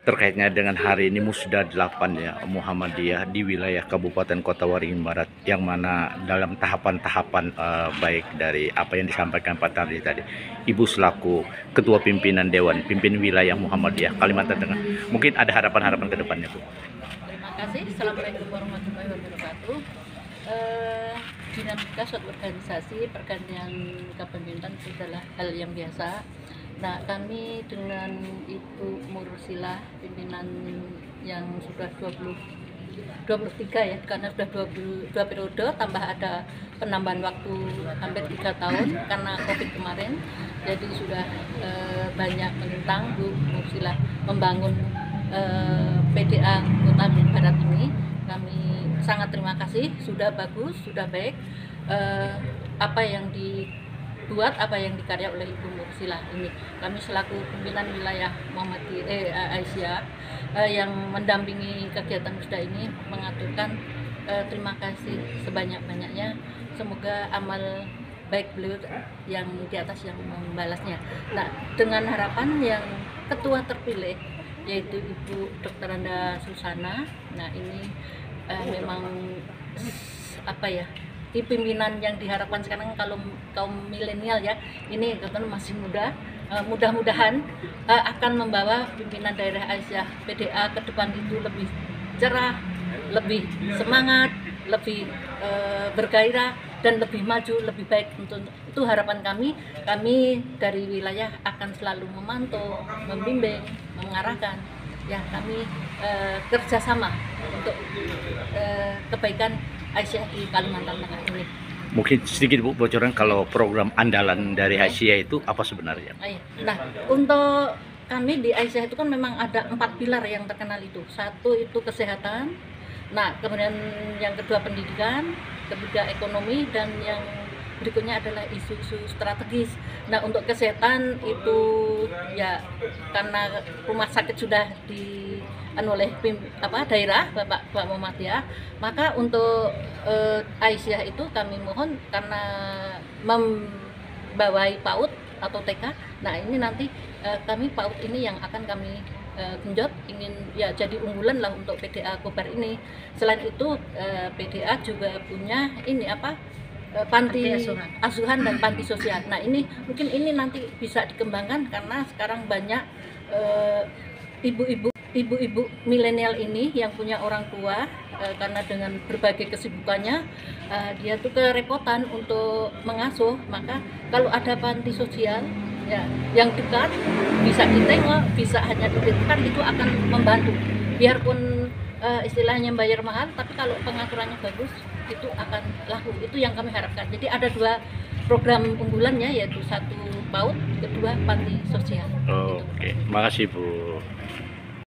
terkaitnya dengan hari ini Musda 8 ya Muhammadiyah di wilayah Kabupaten Kota Waringin Barat, yang mana dalam tahapan-tahapan baik dari apa yang disampaikan Pak Tardi tadi, Ibu selaku Ketua Pimpinan Dewan Pimpin Wilayah Muhammadiyah Kalimantan Tengah, mungkin ada harapan-harapan ke depannya, Bu. Terima kasih. Assalamualaikum warahmatullahi wabarakatuh. Dinamika suatu organisasi, pergantian kepemimpinan itu adalah hal yang biasa. Nah, kami dengan Ibu Mursilah, pimpinan yang sudah 23 ya, karena sudah 22 periode, tambah ada penambahan waktu hampir 3 tahun karena COVID kemarin. Jadi sudah banyak menentang Bu Mursilah membangun PDA Kota Barat ini. Kami sangat terima kasih, sudah bagus, sudah baik. Apa yang dibuat, apa yang dikarya oleh Ibu Mursilah ini, kami selaku pimpinan wilayah Muhammadiyah Aisyah yang mendampingi kegiatan Musda ini mengaturkan terima kasih sebanyak-banyaknya. Semoga amal baik beliau yang di atas yang membalasnya. Nah, dengan harapan yang ketua terpilih yaitu Ibu Dr. Anda Susana. Nah, ini memang apa ya, di pimpinan yang diharapkan sekarang kalau kaum milenial ya, ini kebetulan masih muda, mudah-mudahan akan membawa pimpinan daerah Aisyah PDA ke depan itu lebih cerah, lebih semangat, lebih bergairah dan lebih maju, lebih baik. Untuk itu harapan kami dari wilayah akan selalu memantau, membimbing, mengarahkan ya. Kami kerjasama untuk kebaikan Aisyah di Kalimantan Tengah ini. Mungkin sedikit Bu bocoran kalau program andalan dari Aisyah itu apa sebenarnya? Nah, untuk kami di Aisyah itu kan memang ada 4 pilar yang terkenal itu. Satu itu kesehatan, nah kemudian yang kedua pendidikan, ketiga ekonomi, dan yang berikutnya adalah isu-isu strategis. Nah, untuk kesehatan itu ya karena rumah sakit sudah oleh daerah Bapak Muhammadiyah, maka untuk Aisyah itu kami mohon karena membawai PAUD atau TK. Nah, ini nanti kami PAUD ini yang akan kami genjot, ingin ya jadi unggulan lah untuk PDA Kobar ini. Selain itu PDA juga punya ini panti asuhan dan panti sosial. Nah, ini mungkin ini nanti bisa dikembangkan karena sekarang banyak ibu-ibu milenial ini yang punya orang tua karena dengan berbagai kesibukannya dia tuh kerepotan untuk mengasuh. Maka kalau ada panti sosial ya yang dekat, bisa ditengok, bisa hanya dititipkan, itu akan membantu. Biarpun istilahnya bayar mahal, tapi kalau pengaturannya bagus itu akan laku. Itu yang kami harapkan. Jadi ada 2 program unggulannya, yaitu 1 PAUD, kedua panti sosial. Oke, makasih Bu.